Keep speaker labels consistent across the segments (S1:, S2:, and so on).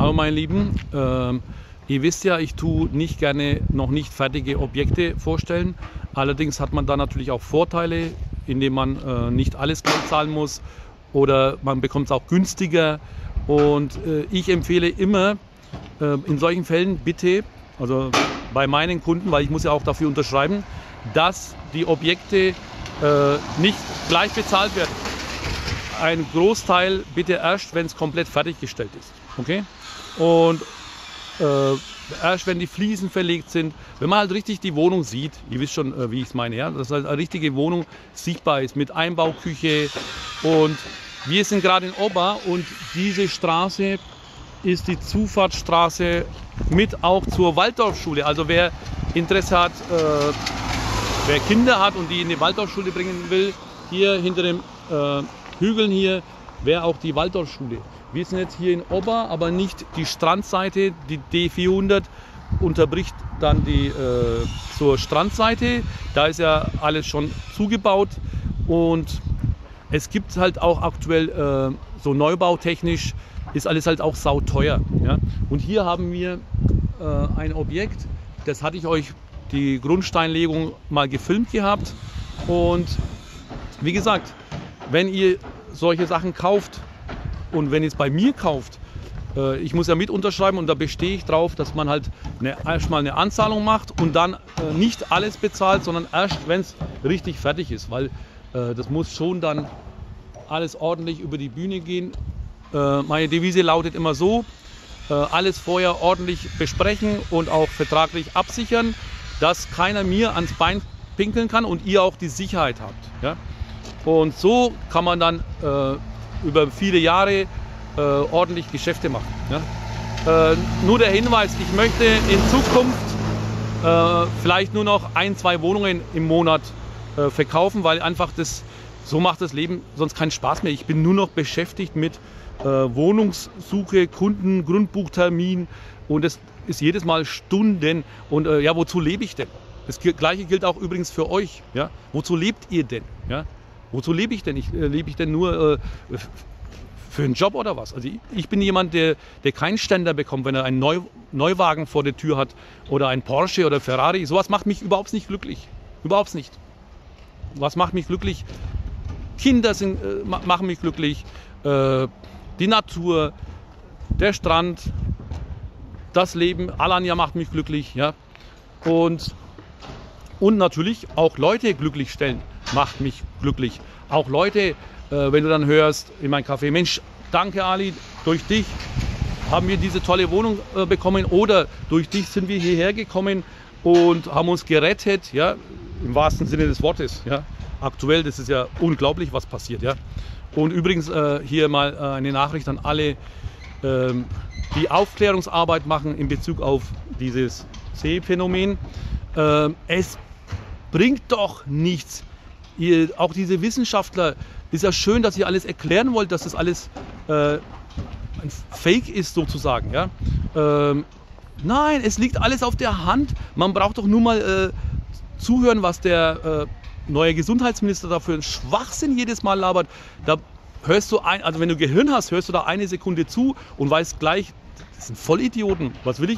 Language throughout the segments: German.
S1: Hallo meine Lieben, ihr wisst ja, ich tue nicht gerne noch nicht fertige Objekte vorstellen. Allerdings hat man da natürlich auch Vorteile, indem man nicht alles Geld zahlen muss oder man bekommt es auch günstiger. Und ich empfehle immer in solchen Fällen bitte, also bei meinen Kunden, weil ich muss ja auch dafür unterschreiben, dass die Objekte nicht gleich bezahlt werden. Ein Großteil bitte erst, wenn es komplett fertiggestellt ist. Okay? Und erst wenn die Fliesen verlegt sind, wenn man halt richtig die Wohnung sieht, ihr wisst schon, wie ich es meine, ja, dass halt eine richtige Wohnung sichtbar ist mit Einbauküche. Und wir sind gerade in Ober und diese Straße ist die Zufahrtsstraße mit auch zur Waldorfschule. Also wer Interesse hat, wer Kinder hat und die in die Waldorfschule bringen will, hier hinter dem Hügeln hier wäre auch die Waldorfschule. Wir sind jetzt hier in Ober, aber nicht die Strandseite. Die D400 unterbricht dann die zur Strandseite. Da ist ja alles schon zugebaut und es gibt halt auch aktuell so neubautechnisch ist alles halt auch sauteuer. Ja? Und hier haben wir ein Objekt, das hatte ich euch die Grundsteinlegung mal gefilmt gehabt. Und wie gesagt, wenn ihr solche Sachen kauft und wenn ihr es bei mir kauft, ich muss ja mit unterschreiben und da bestehe ich drauf, dass man halt erstmal eine Anzahlung macht und dann nicht alles bezahlt, sondern erst, wenn es richtig fertig ist, weil das muss schon dann alles ordentlich über die Bühne gehen. Meine Devise lautet immer so, alles vorher ordentlich besprechen und auch vertraglich absichern, dass keiner mir ans Bein pinkeln kann und ihr auch die Sicherheit habt. Ja? Und so kann man dann über viele Jahre ordentlich Geschäfte machen. Ja? Nur der Hinweis, ich möchte in Zukunft vielleicht nur noch 1, 2 Wohnungen im Monat verkaufen, weil einfach so macht das Leben sonst keinen Spaß mehr. Ich bin nur noch beschäftigt mit Wohnungssuche, Kunden, Grundbuchtermin und das ist jedes Mal Stunden. Und ja, wozu lebe ich denn? Das Gleiche gilt auch übrigens für euch. Ja? Wozu lebt ihr denn? Ja? Wozu lebe ich denn? Lebe ich denn nur für einen Job oder was? Also ich bin jemand, der keinen Ständer bekommt, wenn er einen Neuwagen vor der Tür hat oder ein Porsche oder Ferrari. Sowas macht mich überhaupt nicht glücklich. Überhaupt nicht. Was macht mich glücklich? Kinder machen mich glücklich. Die Natur, der Strand, das Leben, Alanya macht mich glücklich. Ja? Und natürlich auch Leute glücklich stellen, macht mich glücklich. Auch Leute, wenn du dann hörst in meinem Café, Mensch, danke Ali, durch dich haben wir diese tolle Wohnung bekommen oder durch dich sind wir hierher gekommen und haben uns gerettet, ja? Im wahrsten Sinne des Wortes. Ja? Aktuell, das ist ja unglaublich, was passiert. Ja? Und übrigens hier mal eine Nachricht an alle, die Aufklärungsarbeit machen in Bezug auf dieses Sehphänomen. Es bringt doch nichts. Auch diese Wissenschaftler, ist ja schön, dass ihr alles erklären wollt, dass das alles ein Fake ist sozusagen. Ja? Nein, es liegt alles auf der Hand. Man braucht doch nur mal zuhören, was der neue Gesundheitsminister da für einen Schwachsinn jedes Mal labert. Da hörst du also wenn du Gehirn hast, hörst du da eine Sekunde zu und weißt gleich, das sind Vollidioten. Was will ich?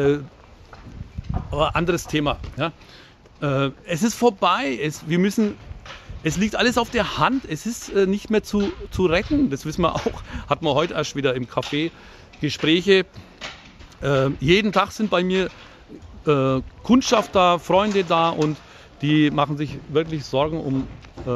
S1: Aber anderes Thema. Ja? Es ist vorbei. Es liegt alles auf der Hand. Es ist nicht mehr zu retten. Das wissen wir auch. Hatten wir heute erst wieder im Café Gespräche. Jeden Tag sind bei mir Kundschaft da, Freunde da und die machen sich wirklich Sorgen um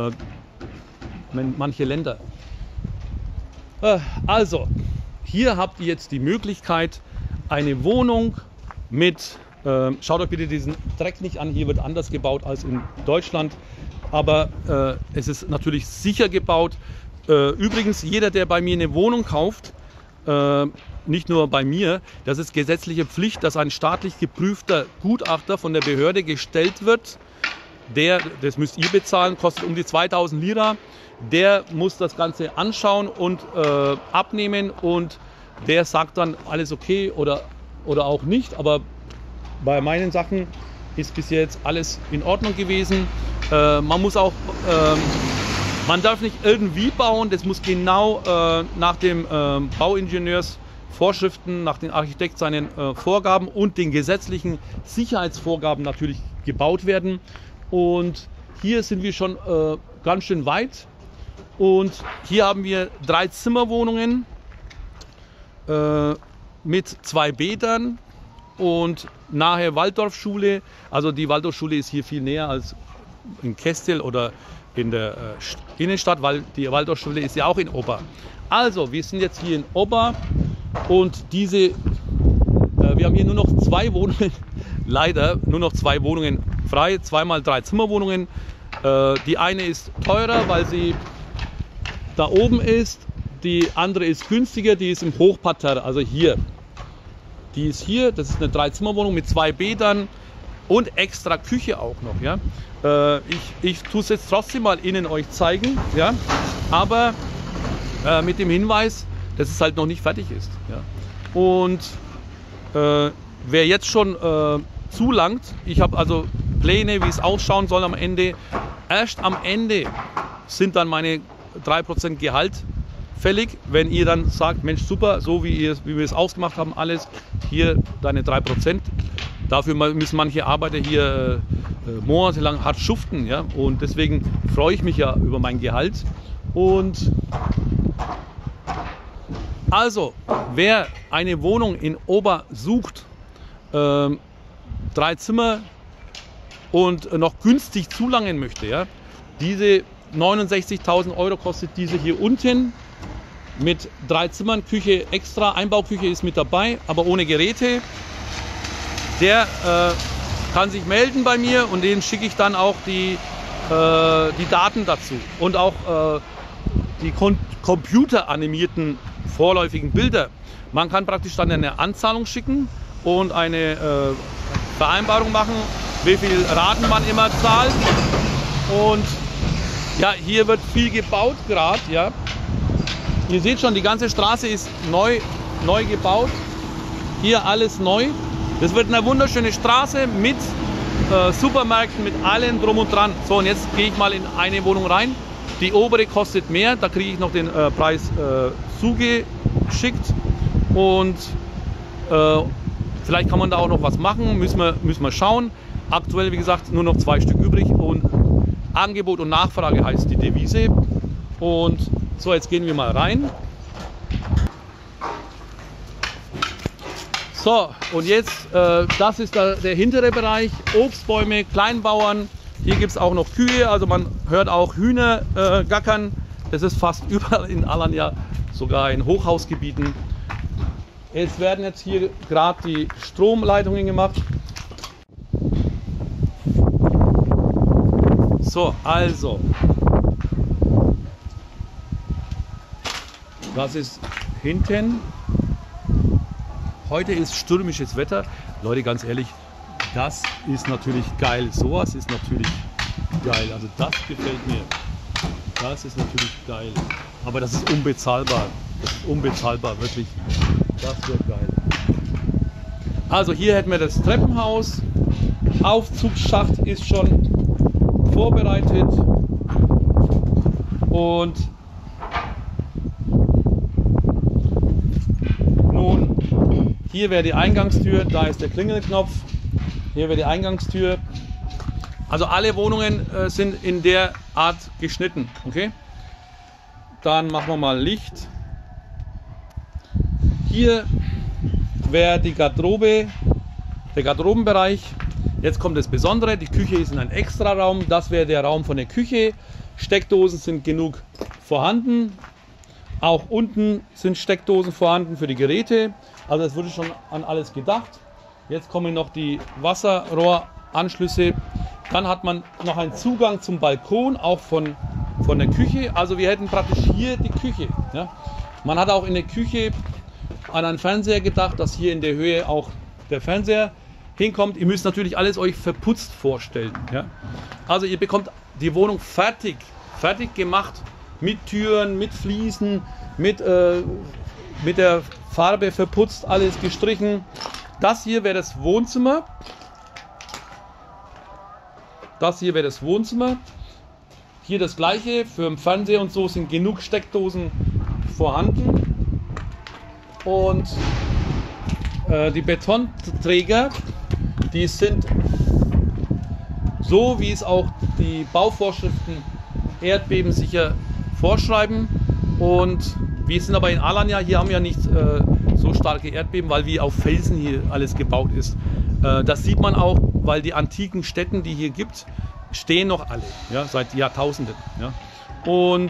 S1: manche Länder. Also, hier habt ihr jetzt die Möglichkeit, eine Wohnung mit, schaut euch bitte diesen Dreck nicht an, hier wird anders gebaut als in Deutschland, aber es ist natürlich sicher gebaut. Übrigens, jeder, der bei mir eine Wohnung kauft, nicht nur bei mir, das ist gesetzliche Pflicht, dass ein staatlich geprüfter Gutachter von der Behörde gestellt wird. Das müsst ihr bezahlen, kostet um die 2000 Lira. Der muss das Ganze anschauen und abnehmen und der sagt dann alles okay oder auch nicht. Aber bei meinen Sachen ist bis jetzt alles in Ordnung gewesen. Man darf nicht irgendwie bauen, das muss genau nach dem Bauingenieursvorschrift Vorschriften, nach den Architekt seinen Vorgaben und den gesetzlichen Sicherheitsvorgaben natürlich gebaut werden. Und hier sind wir schon ganz schön weit. Und hier haben wir 3 Zimmerwohnungen mit 2 Bädern und nahe Waldorfschule. Also die Waldorfschule ist hier viel näher als in Kestel oder in der Innenstadt, weil die Waldorfschule ist ja auch in Ober. Also wir sind jetzt hier in Ober und wir haben hier nur noch 2 Wohnungen, leider nur noch 2 Wohnungen frei, 2 mal 3 Zimmerwohnungen. Die eine ist teurer, weil sie da oben ist, die andere ist günstiger, die ist im Hochparterre, also hier. Die ist hier, das ist eine 3-Zimmer-Wohnung mit 2 Bädern und extra Küche auch noch. Ja? Ich tue es jetzt trotzdem mal innen euch zeigen, ja? Aber mit dem Hinweis, dass es halt noch nicht fertig ist. Ja? Und wer jetzt schon zulangt, ich habe also Pläne, wie es ausschauen soll am Ende. Erst am Ende sind dann meine 3% Gehalt fällig, wenn ihr dann sagt, Mensch super, so wie wir es ausgemacht haben, alles, hier deine 3%. Dafür müssen manche Arbeiter hier monatelang hart schuften, ja? Und deswegen freue ich mich ja über mein Gehalt. Und also, wer eine Wohnung in Ober sucht, 3 Zimmer und noch günstig zulangen möchte, ja? Diese 69.000 € kostet diese hier unten mit 3 Zimmern, Küche extra, Einbauküche ist mit dabei, aber ohne Geräte. Der kann sich melden bei mir und denen schicke ich dann auch die Daten dazu und auch die computeranimierten vorläufigen Bilder. Man kann praktisch dann eine Anzahlung schicken und eine Vereinbarung machen, wie viel Raten man immer zahlt. Und ja, hier wird viel gebaut gerade. Ja. Ihr seht schon, die ganze Straße ist neu gebaut. Hier alles neu. Das wird eine wunderschöne Straße mit Supermärkten, mit allem drum und dran. So, und jetzt gehe ich mal in eine Wohnung rein. Die obere kostet mehr, da kriege ich noch den Preis zugeschickt. Und vielleicht kann man da auch noch was machen, müssen wir schauen. Aktuell, wie gesagt, nur noch 2 Stück übrig. Und Angebot und Nachfrage heißt die Devise. Und so, jetzt gehen wir mal rein. So, und jetzt, das ist der hintere Bereich, Obstbäume, Kleinbauern. Hier gibt es auch noch Kühe, also man hört auch Hühner gackern. Das ist fast überall in Alanya, sogar in Hochhausgebieten. Es werden jetzt hier gerade die Stromleitungen gemacht. So, also, das ist hinten. Heute ist stürmisches Wetter. Leute, ganz ehrlich, das ist natürlich geil. Sowas ist natürlich geil. Also das gefällt mir. Das ist natürlich geil. Aber das ist unbezahlbar. Das ist unbezahlbar, wirklich. Das wird geil. Also hier hätten wir das Treppenhaus. Aufzugsschacht ist schon vorbereitet. Und nun, hier wäre die Eingangstür, da ist der Klingelknopf. Hier wäre die Eingangstür. Also alle Wohnungen sind in der Art geschnitten. Okay? Dann machen wir mal Licht. Hier wäre die Garderobe, der Garderobenbereich. Jetzt kommt das Besondere, die Küche ist in einem Extraraum. Das wäre der Raum von der Küche. Steckdosen sind genug vorhanden. Auch unten sind Steckdosen vorhanden für die Geräte. Also es wurde schon an alles gedacht. Jetzt kommen noch die Wasserrohranschlüsse. Dann hat man noch einen Zugang zum Balkon, auch von der Küche. Also wir hätten praktisch hier die Küche. Ja. Man hat auch in der Küche an einen Fernseher gedacht, dass hier in der Höhe auch der Fernseher hinkommt. Ihr müsst natürlich alles euch verputzt vorstellen. Ja. Also ihr bekommt die Wohnung fertig gemacht. Mit Türen, mit Fliesen, mit der Farbe verputzt, alles gestrichen. Das hier wäre das Wohnzimmer. Das hier wäre das Wohnzimmer. Hier das gleiche, für den Fernseher und so sind genug Steckdosen vorhanden. Und die Betonträger, die sind so, wie es auch die Bauvorschriften erdbebensicher vorschreiben. Und wir sind aber in Alanya, hier haben wir nicht so starke Erdbeben, weil wie auf Felsen hier alles gebaut ist. Das sieht man auch, weil die antiken Städten, die hier gibt, stehen noch alle, ja, seit Jahrtausenden. Ja. Und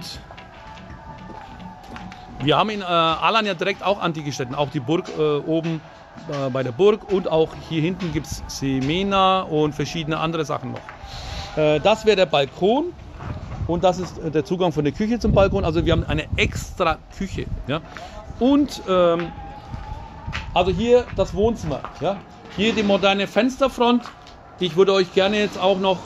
S1: wir haben in Alanya direkt auch antike Städte, auch die Burg oben bei der Burg, und auch hier hinten gibt es Semena und verschiedene andere Sachen noch. Das wäre der Balkon und das ist der Zugang von der Küche zum Balkon. Also wir haben eine extra Küche. Ja. Und also hier das Wohnzimmer. Ja. Hier die moderne Fensterfront. Ich würde euch gerne jetzt auch noch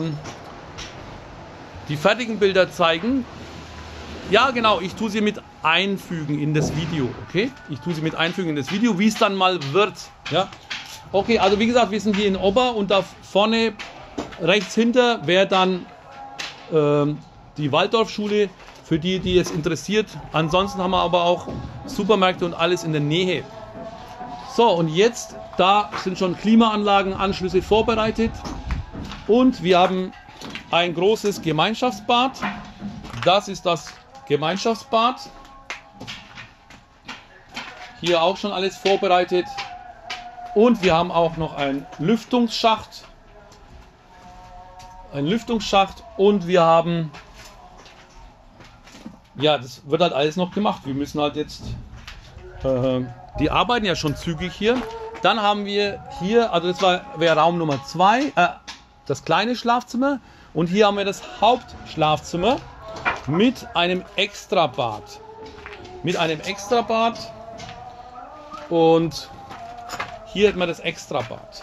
S1: die fertigen Bilder zeigen. Ja, genau, ich tue sie mit einfügen in das Video, okay? Ich tue sie mit einfügen in das Video, wie es dann mal wird, ja? Okay, also wie gesagt, wir sind hier in Ober und da vorne, rechts hinter, wäre dann die Waldorfschule, für die, die es interessiert. Ansonsten haben wir aber auch Supermärkte und alles in der Nähe. So, und jetzt, da sind schon Klimaanlagenanschlüsse vorbereitet und wir haben ein großes Gemeinschaftsbad. Das ist das Gemeinschaftsbad. Hier auch schon alles vorbereitet. Und wir haben auch noch einen Lüftungsschacht. Und wir haben, ja, das wird halt alles noch gemacht. Wir müssen halt jetzt, die arbeiten ja schon zügig hier. Dann haben wir hier, also das wäre Raum Nummer 2, das kleine Schlafzimmer. Und hier haben wir das Hauptschlafzimmer mit einem Extrabad. Und hier hätten wir das Extrabad.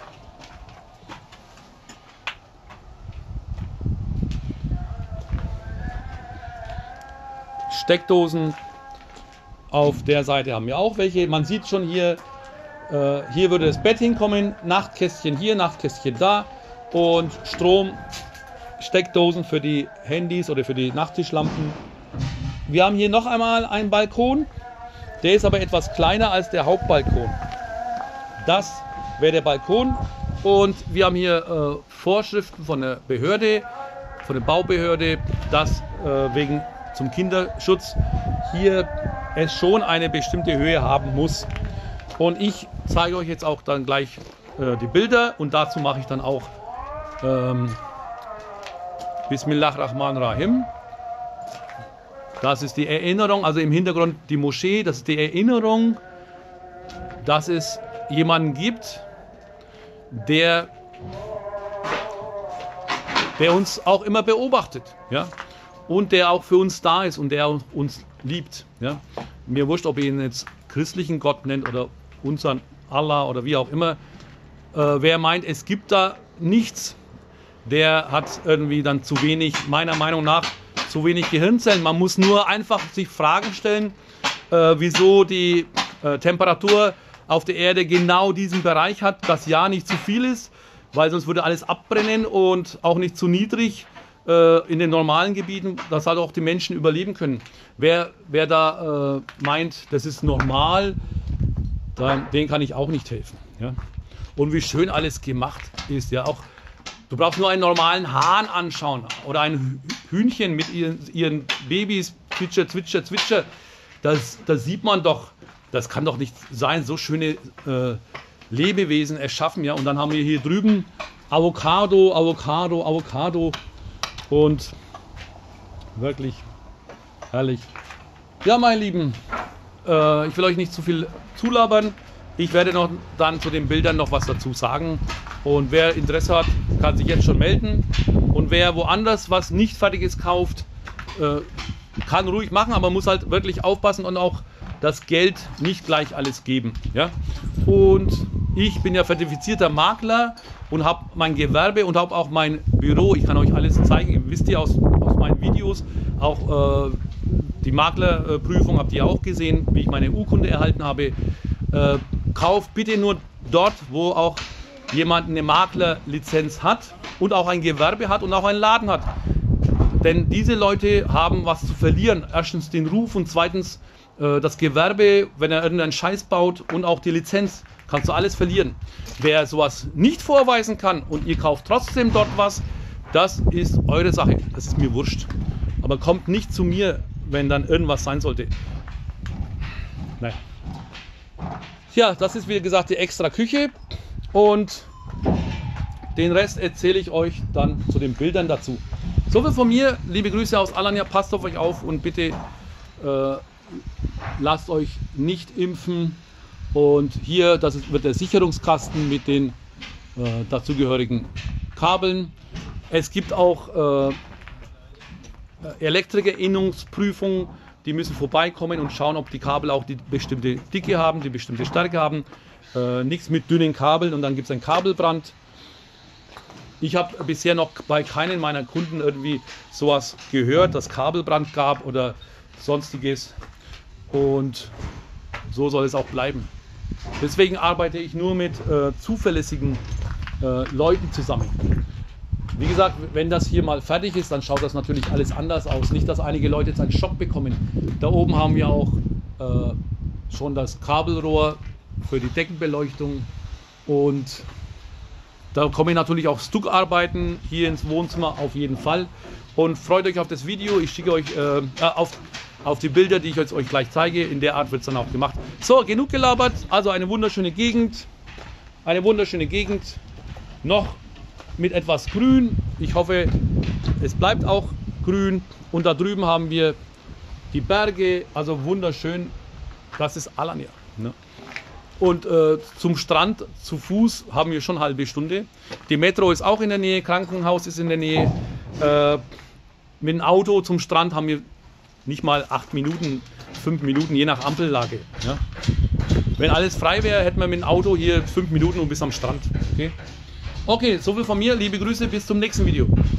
S1: Steckdosen auf der Seite haben wir auch welche. Man sieht schon hier, hier würde das Bett hinkommen, Nachtkästchen hier, Nachtkästchen da und Strom, Steckdosen für die Handys oder für die Nachttischlampen. Wir haben hier noch einmal einen Balkon, der ist aber etwas kleiner als der Hauptbalkon. Das wäre der Balkon und wir haben hier Vorschriften von der Behörde, von der Baubehörde, dass wegen zum Kinderschutz hier es schon eine bestimmte Höhe haben muss. Und ich zeige euch jetzt auch dann gleich die Bilder und dazu mache ich dann auch Bismillahirrahmanirrahim. Das ist die Erinnerung, also im Hintergrund die Moschee, das ist die Erinnerung, dass es jemanden gibt, der uns auch immer beobachtet, ja, und der auch für uns da ist und der uns liebt, ja. Mir wurscht, ob ihr ihn jetzt christlichen Gott nennt oder unseren Allah oder wie auch immer. Wer meint, es gibt da nichts, der hat irgendwie dann zu wenig, meiner Meinung nach, zu wenig Gehirnzellen. Man muss nur einfach sich Fragen stellen, wieso die Temperatur auf der Erde genau diesen Bereich hat, das ja nicht zu viel ist, weil sonst würde alles abbrennen und auch nicht zu niedrig in den normalen Gebieten, dass halt auch die Menschen überleben können. Wer da meint, das ist normal, den kann ich auch nicht helfen. Ja? Und wie schön alles gemacht ist, ja, auch du brauchst nur einen normalen Hahn anschauen oder ein Hühnchen mit ihren Babys, Zwitscher, Zwitscher, Zwitscher. Das sieht man doch, das kann doch nicht sein, so schöne Lebewesen erschaffen. Ja? Und dann haben wir hier drüben Avocado, Avocado, Avocado und wirklich herrlich. Ja, meine Lieben, ich will euch nicht zu viel zulabern. Ich werde noch dann zu den Bildern noch was dazu sagen. Und wer Interesse hat, kann sich jetzt schon melden. Und wer woanders was nicht Fertiges kauft, kann ruhig machen, aber muss halt wirklich aufpassen und auch das Geld nicht gleich alles geben. Ja? Und ich bin ja zertifizierter Makler und habe mein Gewerbe und habe auch mein Büro. Ich kann euch alles zeigen. Ihr wisst ja aus meinen Videos, auch die Maklerprüfung habt ihr auch gesehen, wie ich meine Urkunde erhalten habe. Kauft bitte nur dort, wo auch jemand eine Maklerlizenz hat und auch ein Gewerbe hat und auch einen Laden hat. Denn diese Leute haben was zu verlieren. Erstens den Ruf und zweitens das Gewerbe, wenn er irgendeinen Scheiß baut und auch die Lizenz, kannst du alles verlieren. Wer sowas nicht vorweisen kann und ihr kauft trotzdem dort was, das ist eure Sache. Das ist mir wurscht. Aber kommt nicht zu mir, wenn dann irgendwas sein sollte. Naja. Ja, das ist wie gesagt die extra Küche und den Rest erzähle ich euch dann zu den Bildern dazu. Soviel von mir, liebe Grüße aus Alanya, passt auf euch auf und bitte lasst euch nicht impfen. Und hier, wird der Sicherungskasten mit den dazugehörigen Kabeln. Es gibt auch Elektriker-Innungsprüfungen, die müssen vorbeikommen und schauen, ob die Kabel auch die bestimmte Dicke haben, die bestimmte Stärke haben. Nichts mit dünnen Kabeln und dann gibt es einen Kabelbrand. Ich habe bisher noch bei keinen meiner Kunden irgendwie sowas gehört, dass Kabelbrand gab oder sonstiges. Und so soll es auch bleiben. Deswegen arbeite ich nur mit zuverlässigen Leuten zusammen. Wie gesagt, wenn das hier mal fertig ist, dann schaut das natürlich alles anders aus. Nicht, dass einige Leute jetzt einen Schock bekommen. Da oben haben wir auch schon das Kabelrohr für die Deckenbeleuchtung und da kommen natürlich auch Stuckarbeiten hier ins Wohnzimmer auf jeden Fall. Und freut euch auf das Video. Ich schicke euch auf die Bilder, die ich jetzt euch gleich zeige. In der Art wird es dann auch gemacht. So, genug gelabert. Also eine wunderschöne Gegend. Eine wunderschöne Gegend. Noch mit etwas Grün. Ich hoffe, es bleibt auch grün. Und da drüben haben wir die Berge. Also wunderschön. Das ist Alanya. Ne? Und zum Strand zu Fuß haben wir schon eine halbe Stunde. Die Metro ist auch in der Nähe, Krankenhaus ist in der Nähe. Mit dem Auto zum Strand haben wir nicht mal 8 Minuten, 5 Minuten, je nach Ampellage. Ja. Wenn alles frei wäre, hätten wir mit dem Auto hier 5 Minuten und bis am Strand. Okay, okay, soviel von mir. Liebe Grüße, bis zum nächsten Video.